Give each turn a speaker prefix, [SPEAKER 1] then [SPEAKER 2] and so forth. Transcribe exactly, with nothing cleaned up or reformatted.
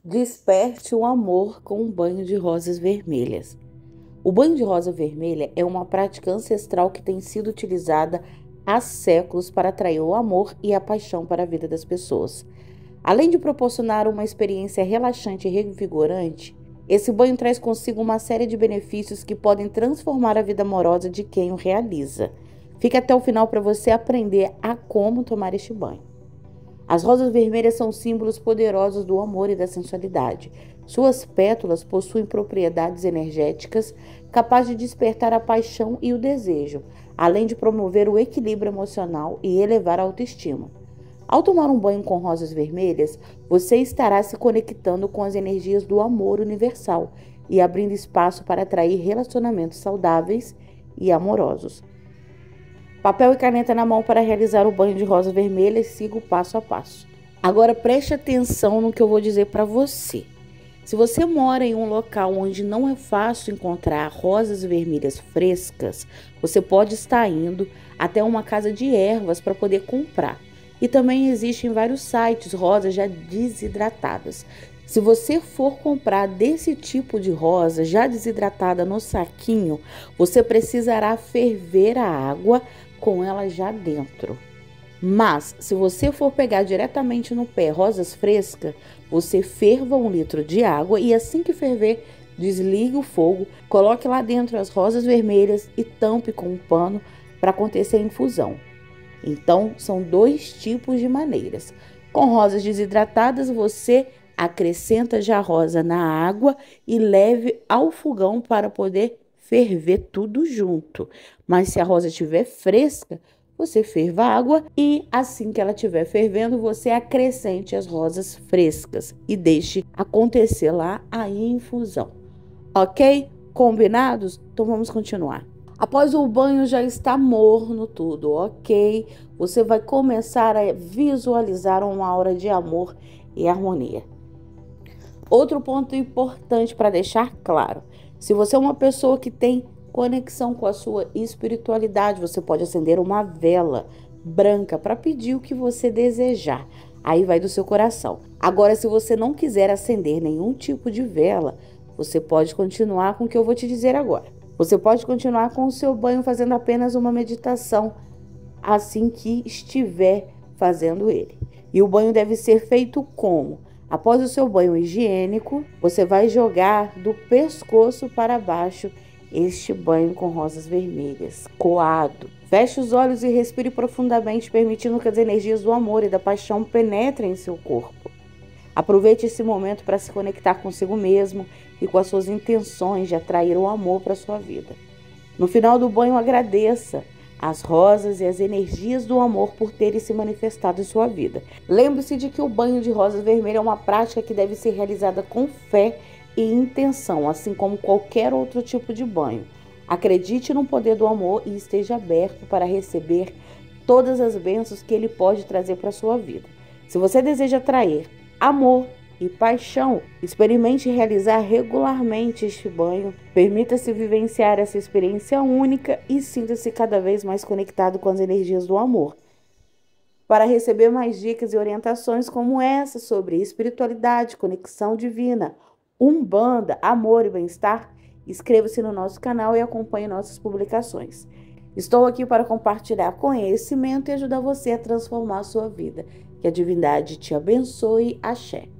[SPEAKER 1] Desperte o amor com um banho de rosas vermelhas. O banho de rosa vermelha é uma prática ancestral que tem sido utilizada há séculos para atrair o amor e a paixão para a vida das pessoas. Além de proporcionar uma experiência relaxante e revigorante, esse banho traz consigo uma série de benefícios que podem transformar a vida amorosa de quem o realiza. Fique até o final para você aprender a como tomar este banho. As rosas vermelhas são símbolos poderosos do amor e da sensualidade. Suas pétalas possuem propriedades energéticas capazes de despertar a paixão e o desejo, além de promover o equilíbrio emocional e elevar a autoestima. Ao tomar um banho com rosas vermelhas, você estará se conectando com as energias do amor universal e abrindo espaço para atrair relacionamentos saudáveis e amorosos. Papel e caneta na mão para realizar o banho de rosas vermelhas, siga o passo a passo. Agora preste atenção no que eu vou dizer para você. Se você mora em um local onde não é fácil encontrar rosas vermelhas frescas, você pode estar indo até uma casa de ervas para poder comprar. E também existem vários sites rosas já desidratadas. Se você for comprar desse tipo de rosa já desidratada no saquinho, você precisará ferver a água com ela já dentro. Mas, se você for pegar diretamente no pé rosas frescas, você ferva um litro de água e assim que ferver, desligue o fogo, coloque lá dentro as rosas vermelhas e tampe com um pano para acontecer a infusão. Então, são dois tipos de maneiras. Com rosas desidratadas, você acrescenta já a rosa na água e leve ao fogão para poder ferver tudo junto. Mas se a rosa estiver fresca, você ferva a água e assim que ela estiver fervendo, você acrescente as rosas frescas e deixe acontecer lá a infusão. Ok? Combinados? Então vamos continuar. Após o banho já está morno tudo, ok? Você vai começar a visualizar uma aura de amor e harmonia. Outro ponto importante para deixar claro: se você é uma pessoa que tem conexão com a sua espiritualidade, você pode acender uma vela branca para pedir o que você desejar. Aí vai do seu coração. Agora, se você não quiser acender nenhum tipo de vela, você pode continuar com o que eu vou te dizer agora. Você pode continuar com o seu banho fazendo apenas uma meditação assim que estiver fazendo ele. E o banho deve ser feito como? Após o seu banho higiênico, você vai jogar do pescoço para baixo este banho com rosas vermelhas, coado. Feche os olhos e respire profundamente, permitindo que as energias do amor e da paixão penetrem em seu corpo. Aproveite esse momento para se conectar consigo mesmo e com as suas intenções de atrair o amor para a sua vida. No final do banho, agradeça as rosas e as energias do amor por terem se manifestado em sua vida. Lembre-se de que o banho de rosas vermelhas é uma prática que deve ser realizada com fé e intenção, assim como qualquer outro tipo de banho. Acredite no poder do amor e esteja aberto para receber todas as bênçãos que ele pode trazer para a sua vida. Se você deseja atrair amor e paixão, experimente realizar regularmente este banho, permita-se vivenciar essa experiência única e sinta-se cada vez mais conectado com as energias do amor. Para receber mais dicas e orientações como essa sobre espiritualidade, conexão divina, umbanda, amor e bem-estar, inscreva-se no nosso canal e acompanhe nossas publicações. Estou aqui para compartilhar conhecimento e ajudar você a transformar a sua vida. Que a divindade te abençoe. Axé.